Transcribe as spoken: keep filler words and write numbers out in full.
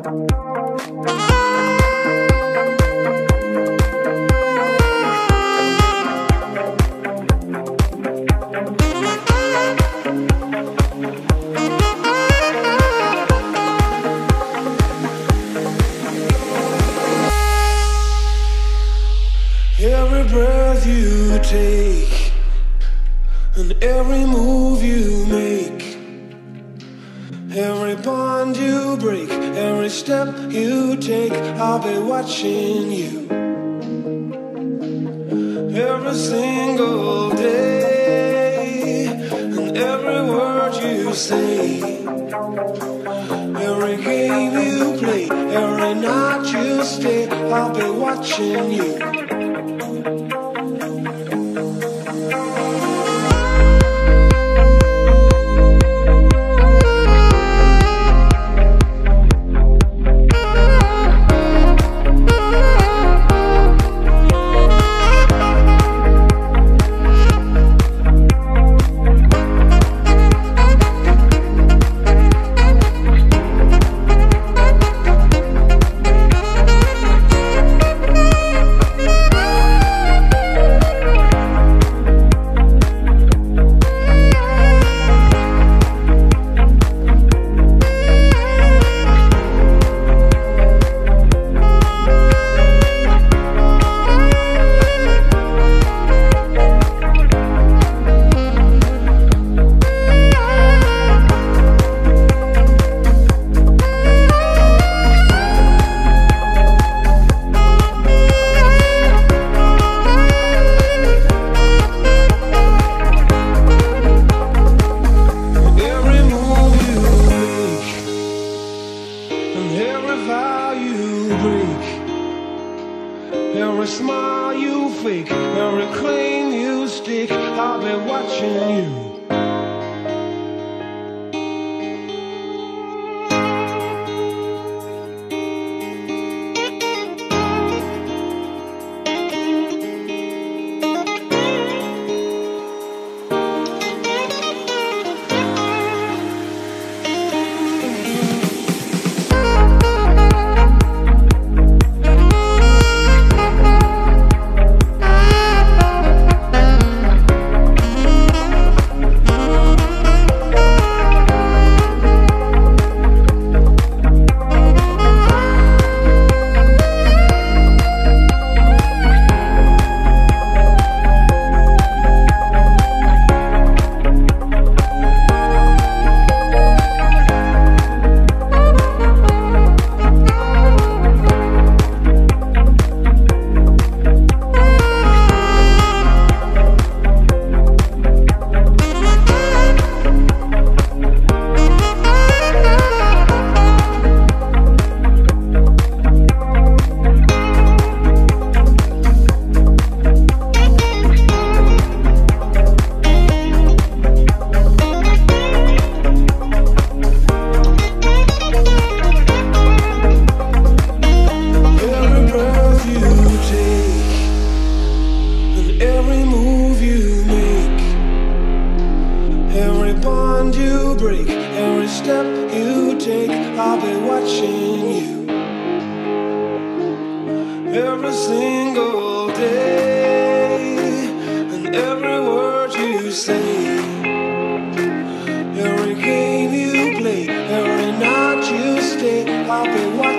Every breath you take and every move you make, every bond you break, every step you take, I'll be watching you. Every single day and every word you say, every game you play, every night you stay, I'll be watching you. Every smile you fake, every claim you stick, I'll be watching you. Break every step you take, I'll be watching you. Every single day and every word you say, every game you play, every night you stay, I'll be watching you.